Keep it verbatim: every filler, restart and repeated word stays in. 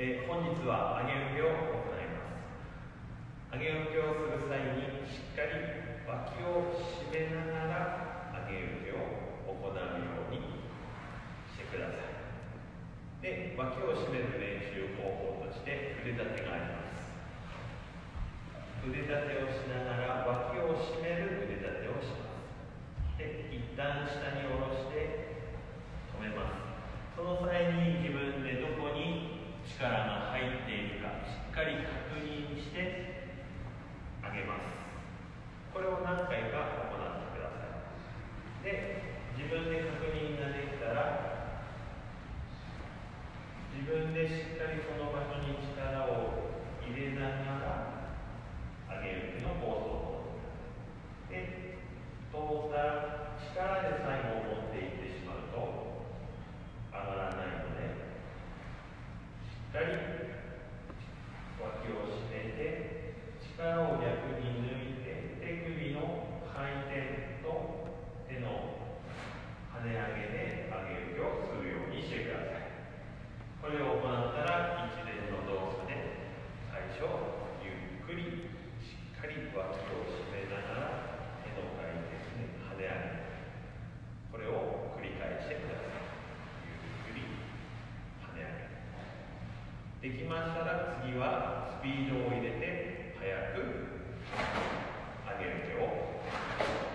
えー、本日は上げ受けを行います。上げ受けをする際にしっかり脇を締めながら上げ受けを行うようにしてください。で、脇を締める練習方法として腕立てがあります。腕立てをしながら脇を締める腕立てをします。で、一旦下に下ろして止めます。その際に自分でどこに力が入っているかしっかり確認してあげます。これを何回か行ってください。で、自分で確認ができたら自分でしっかりその場所に力を入れながら上げるのポーズを取る。で、通ったら力で最後を持っていってしまうと上がらないので、しっかり脇を締めて力を逆に抜いて手首の回転と手の跳ね上げで上げ受けをするようにしてください。これを行ったら一連の動作で最初ゆっくりしっかり脇を締めながら手の回転で跳ね上げ、これを繰り返してください。できましたら次はスピードを入れて早く上げ受けを